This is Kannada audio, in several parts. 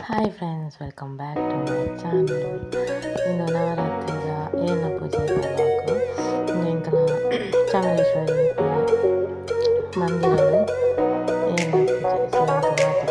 Hi friends, welcome back to my channel. ಇಂದು ನವರಾತ್ರಿಗ ಏನ ಪೂಜೆ ಮಾಡಬೇಕು ಇಂಕನ ಚಾಮರೇಶ್ವರಿ ಮಂದಿರದ ಏನ ಪೂಜೆ ಮಾತು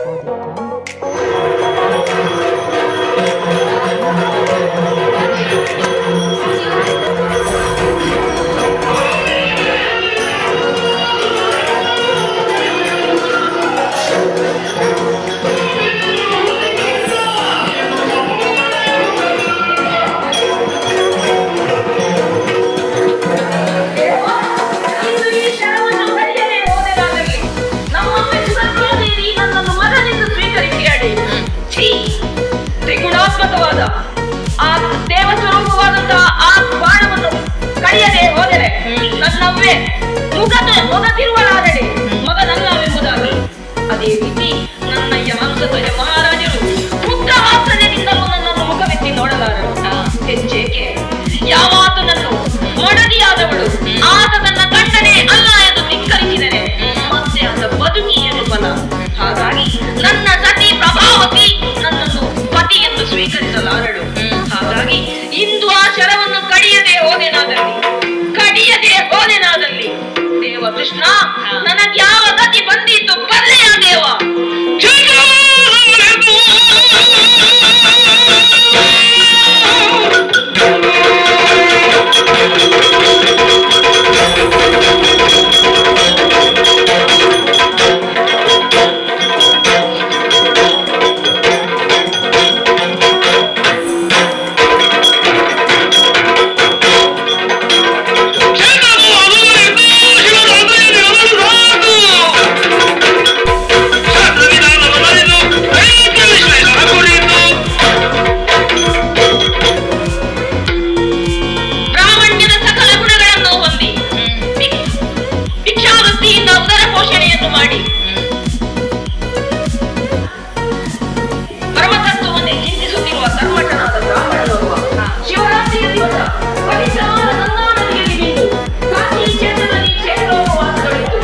ತ್ರಿಗುಣಾತ್ಮಕವಾದ ಆ ದೇವ ಸ್ವರೂಪವಾದಂತಹ ಆ ಬಾಣವನ್ನು ಕಡಿಯದೆ ಹೋದರೆ ನನ್ನವೇ ಮುಗ ತಿರುವಳಾದಡೆ ಮಗ ನನ್ನವೆಂಬುದಾಗಲು. ಅದೇ ರೀತಿ ನನ್ನಯ್ಯ ಹಂಸಧ್ವಜ ಮಹಾರಾಜರು ಮುಗ್ಧ ವಾತ್ಸಲ್ಯದಿಂದಲೂ ನನ್ನನ್ನು ಮುಖವೆತ್ತಿ ನೋಡಲಾರರು. ಹೆಚ್ಚೇಕೆ ಯಾವಾತನನ್ನು ಮಡದಿಯಾದವಳು ಆತ ತನ್ನ ಗಂಡನೇ ಅಲ್ಲ ಎಂದು ಧಿಕ್ಕರಿಸಿದರೆ ಮತ್ತೆ ಆತ ಬದುಕಿ ಎಂದು ಫಲ. ಹಾಗಾಗಿ ನನ್ನ ಸತಿ ಪ್ರಭಾವತಿ ನನ್ನನ್ನು ಪತಿ ಎಂದು ಸ್ವೀಕರಿಸಲಾರಳು. ಹಾಗಾಗಿ ಇಂದು ಆ ಶರವನ್ನು ಕಡಿಯದೆ ಹೋದೆನಾದಲ್ಲಿ ದೇವ ಕೃಷ್ಣ ನನಗ್ಯಾವ ಗತಿ ಬಂದಿತ್ತು ಬಲ್ಲೆಯ ದೇವ. ಮಾಡಿ ಪರಮತತ್ವವನ್ನೇ ಚಿಂತಿಸುತ್ತಿರುವ ಕರ್ಮಠನಾದ ಬ್ರಾಹ್ಮಣನೋರ್ವ ಶಿವರಾತ್ರಿಯ ದಿವಸ ಪವಿತ್ರವಾದ ಗಂಗಾ ನದಿಯಲ್ಲಿ ಬಿದ್ದು ಕಾಶಿ ಕ್ಷೇತ್ರದಲ್ಲಿ ಕ್ಷೇತ್ರೋಪವಾಸಗಳಿದ್ದು